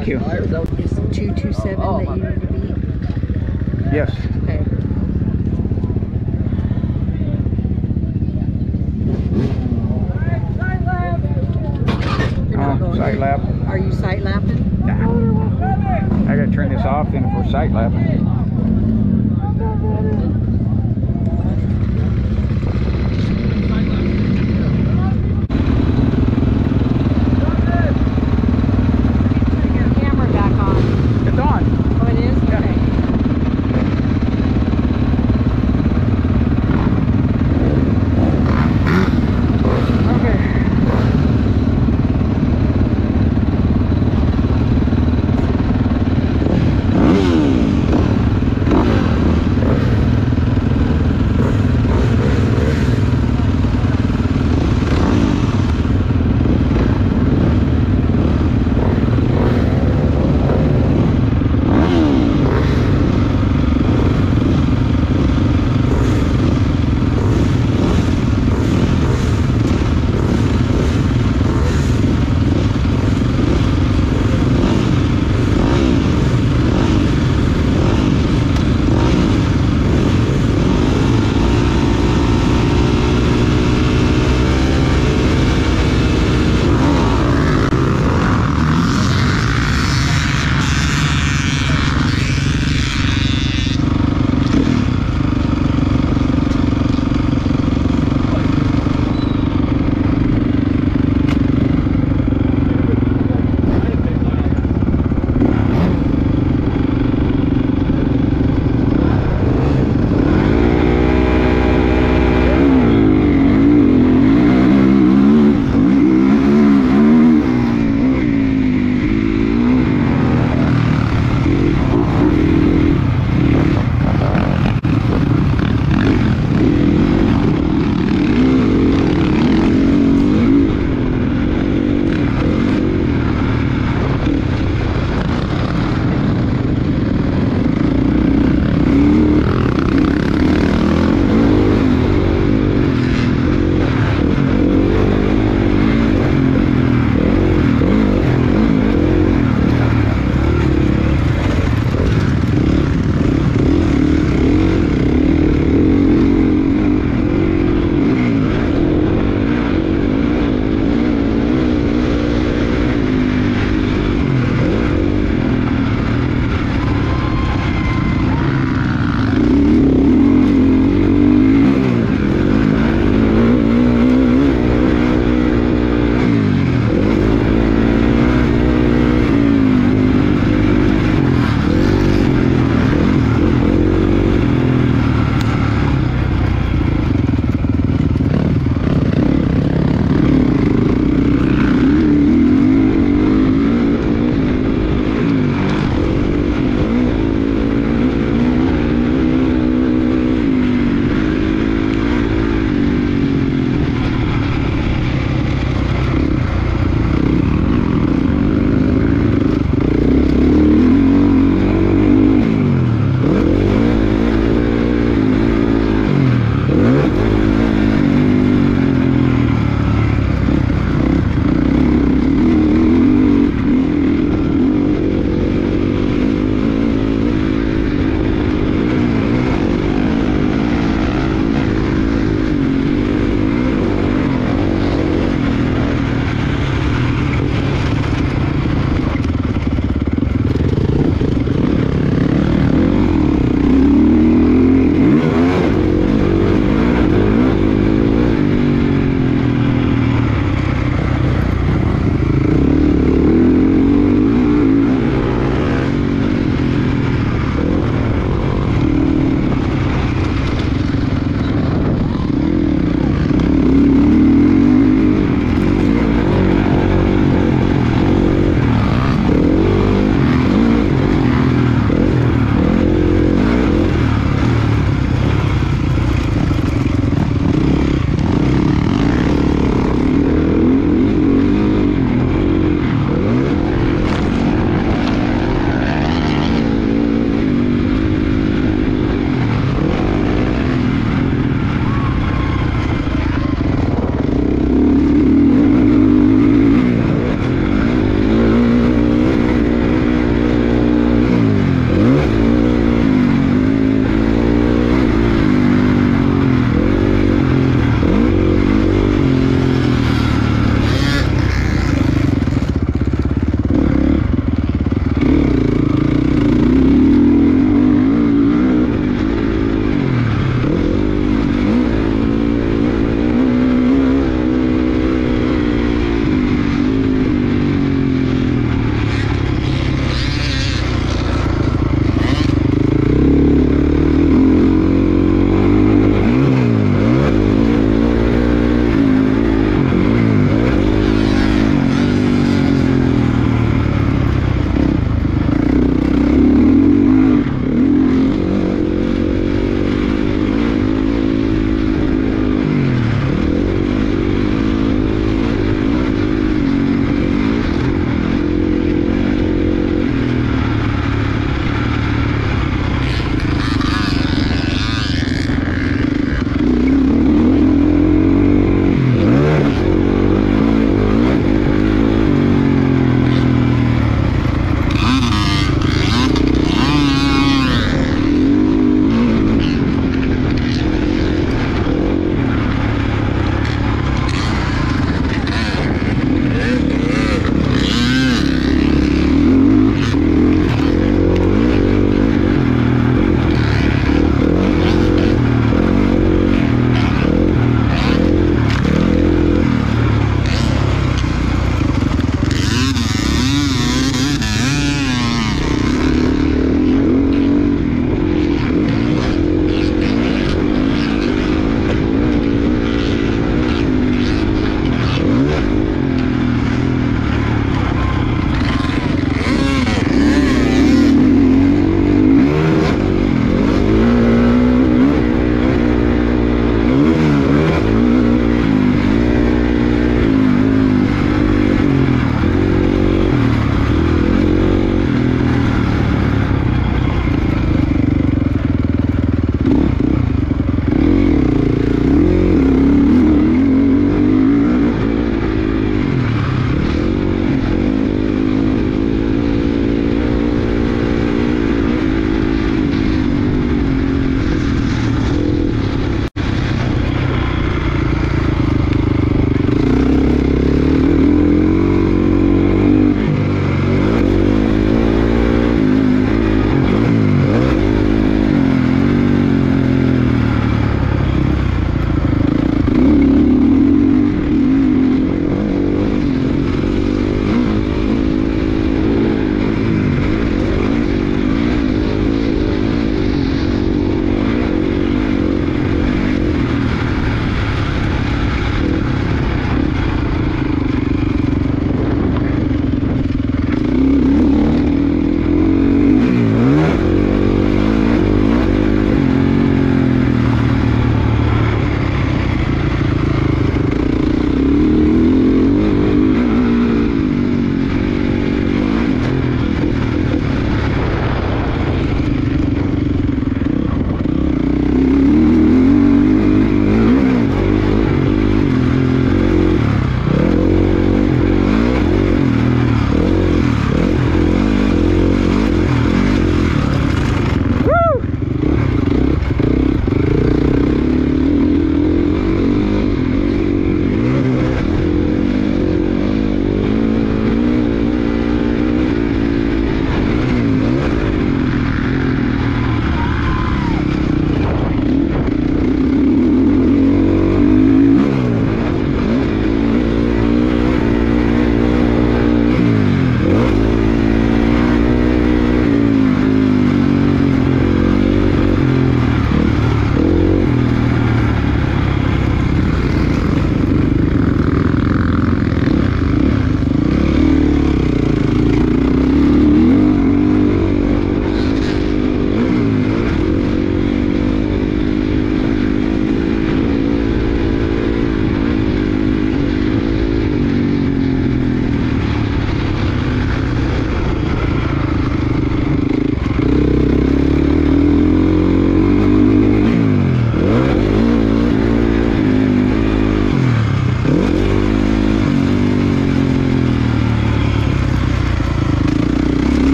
Thank you. Is 227 that you need to beat? Yes. Okay. You're not going Sight in. lap. Are you sight lapping? Nah. I gotta turn this off then for sight lapping. Camera back on. It's on. Oh, it is? Yeah. Okay.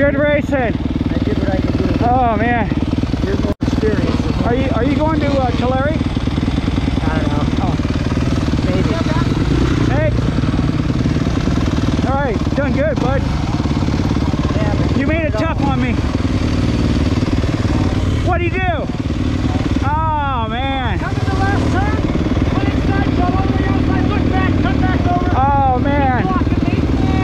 Good racing. I did what I could do. Oh man. You're more experienced. Are you going to Tulare? I don't know. Oh. Maybe. Hey. All right, done good, bud. Yeah, but You made it tough on me. What'd he do? Oh man. Come to the last turn. One inside, go over the outside, look back, come back over. Oh man. Blocking me.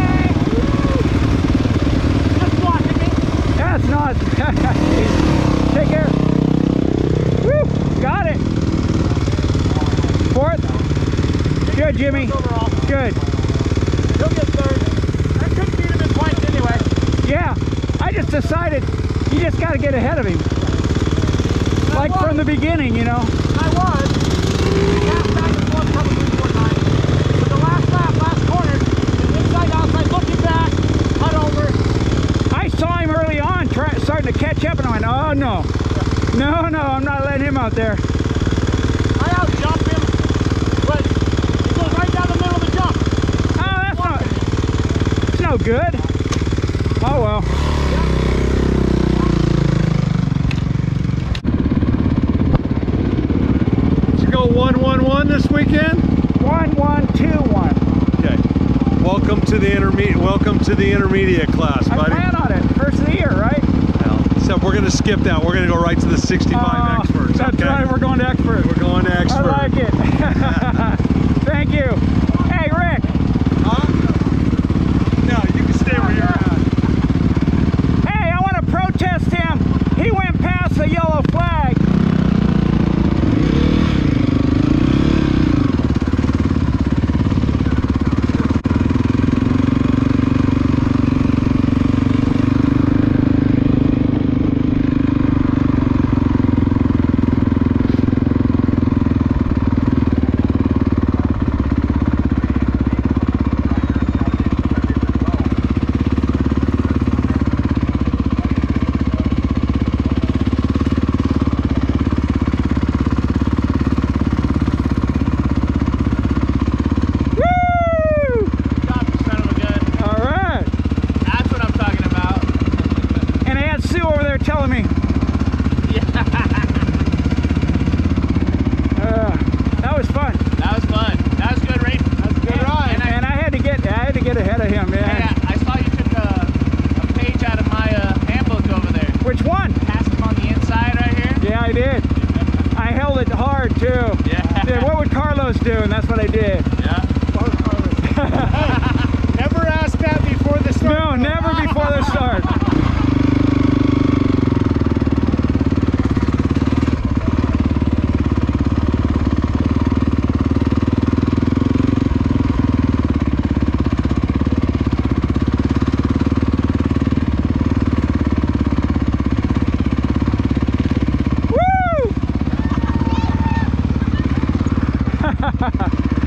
Just blocking me. That's not. Take care. Woo! Got it. Fourth. Good, Jimmy. Overall. Good. He'll get third. I couldn't beat him in points anyway. Yeah. I just decided you just got to get ahead of him. Like from the beginning, you know. I was. Half back and forth, probably 4 times. But the last lap, last corner, inside, outside, looking back, cut over. I saw him early on, starting to catch up, and I went, oh no. No, I'm not letting him out there. I out-jumped him, but he goes right down the middle of the jump. Oh, that's no good. Oh well. Did you go 1-1-1 this weekend? 1-1-2-1. Okay. Welcome to the intermediate class, I buddy. plan on it. First of the year, right? Well, except we're gonna skip that. We're gonna go right to the 65 experts. That's okay? right. We're going to expert. We're going to expert. I like it. Thank you. Hey, Rick. Huh? No, you can stay where you're at. Hey, I want to protest him. He went past the yellow flag. Telling me. That was fun. That was fun. That was good race. That was good ride. And I had to get ahead of him, man. Hey, I saw you took a page out of my handbook over there. Which one? Passed him on the inside right here. Yeah, I did. I held it hard too. Yeah. Said, what would Carlos do? And that's what I did. Yeah. Never ask that before the start. No, never before the start. Woo!